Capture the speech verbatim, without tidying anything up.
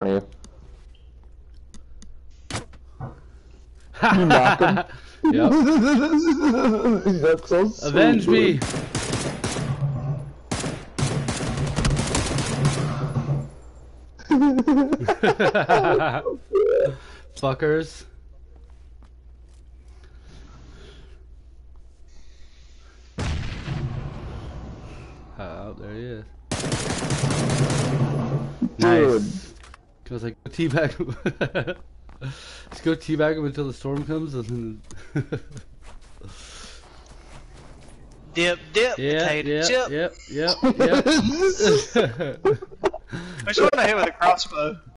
Yeah. You knock him. Yep. That's so sweet. Avenge me. Fuckers. Oh, there he is. Dude. Nice. I was like, go teabag him. Let's go teabag him until the storm comes and then... Dip, dip, Yep, potato yep, chip. yep, yep, yep. I just want to hit with a crossbow.